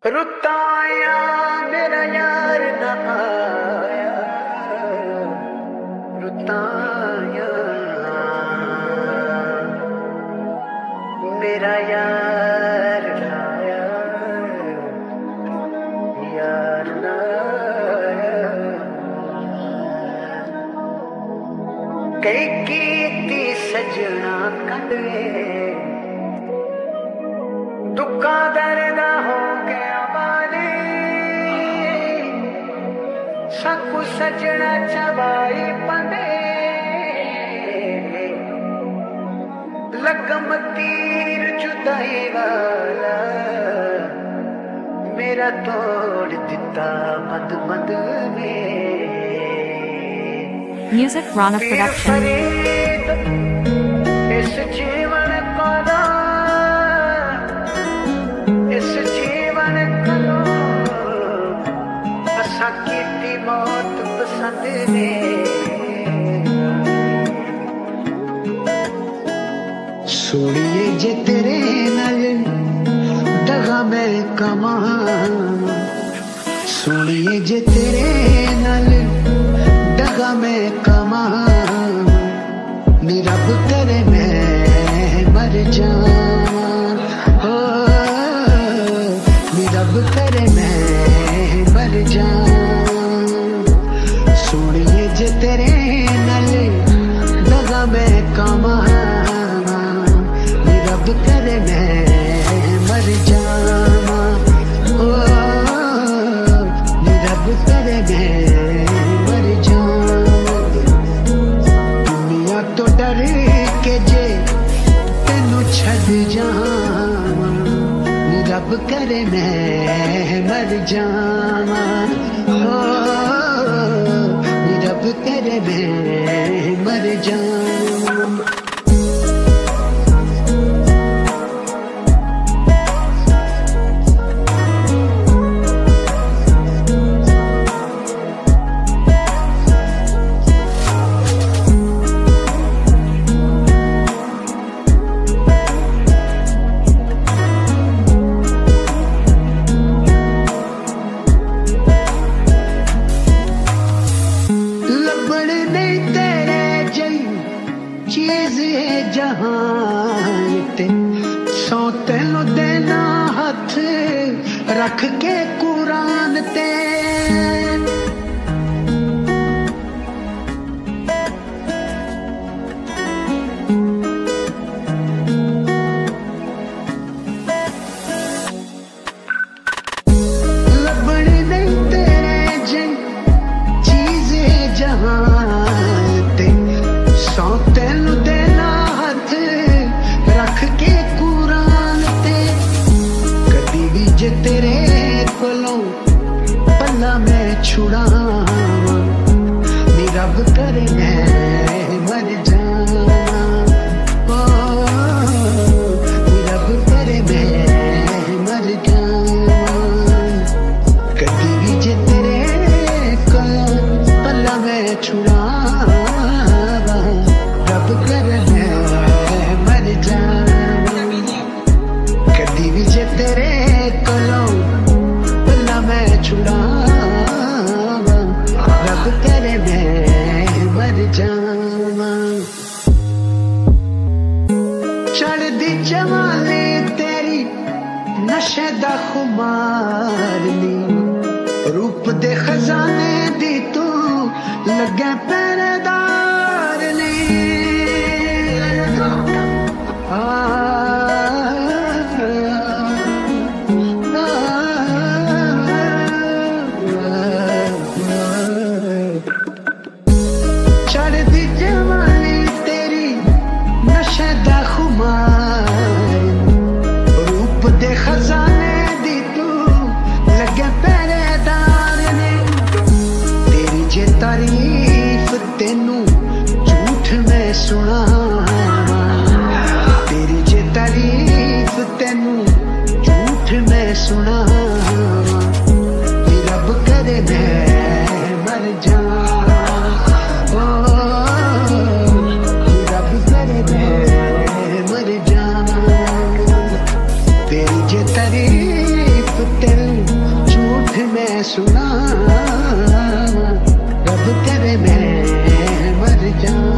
रुताया मेरा यार न आया, रुताया मेरा यार आया, यार न आया। कई कीती सजना कंडे दुखा दर्दा हो गया वाले, सकू सजना चबाई पंदे लगम तीर जुदाई वाला मेरा तोड़ दिता बंद बंद में। Music Rana Production। इस जीवन को ना, इस जीवन को असा कीती मौत पसंद ने। सोनिए जे तेरे नाल दगा मैं कमा, सोनिए जे तेरे नाल दगा मैं कमा, नी रब करे मैं मर जावां, ओ नी रब करे मैं मर जावां। सोनिए जे तेरे नाल दगा मैं कमा, नी रब करे मैं मर जावां, ओ नी रब करे मैं मर जावां। दुनिया तो डर के जे तेनू छड़ जावां, नी रब करे मैं मर जावां, ओ नी रब करे मैं मर जावां। चीज है जहां ते सौ तेनू देना हथ रख के कुरान ते। लबड़ नहीं तेरे जन चीज है जहां ते सौ तेनू देना हथ रख के कुरान ते। कदी भी जे तेरे कोलों पल्ला मैं छुड़ावां, नी रब करे मैं मर जावां, ओ नी रब करे मैं मर जावां। कदी भी जे तेरे कोलों पल्ला मैं छुड़ावां, रब करे मैं मर जावां। कदी भी जे तेरे कोलों पल्ला मैं छुड़ावां, रब करे मैं मर जावां। चढ़दी जवानी तेरी नशे दा खुमार नी, रूप दे खजाने दी तू लगे पहरेदार नी। चढ़दी जवानी तेरी नशे दा खुमार, रूप दे खजाने दी तू लगे पहरेदार ने। तेरी जे तारीफ तेनू झूठ में सुनावां, तेरी जे तारीफ तेनू झूठ में सुनावां, नी रब करे मैं मर जावां, ओ नी रब करे मैं मर जावां। तेरी जे तारीफ तेनू दुख मैं सुना, रब करे मैं मर जाऊं।